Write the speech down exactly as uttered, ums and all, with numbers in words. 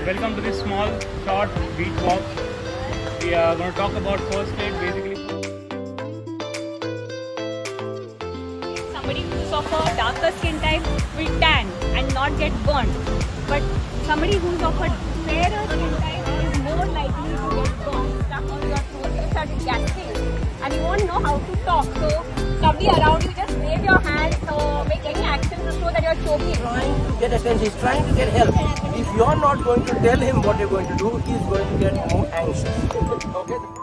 Welcome to this small, short beach walk. We are going to talk about first aid basically. Somebody who's of a darker skin type will tan and not get burnt. But somebody who's of a fairer skin type is more likely to get burnt, stuck on your throat, you start gasping and you won't know how to talk. So somebody around you just wave your hands or make any action to show that you're choking. He's trying to get attention, he's trying to get help. If you're not going to tell him what you're going to do, he's going to get more anxious. Okay?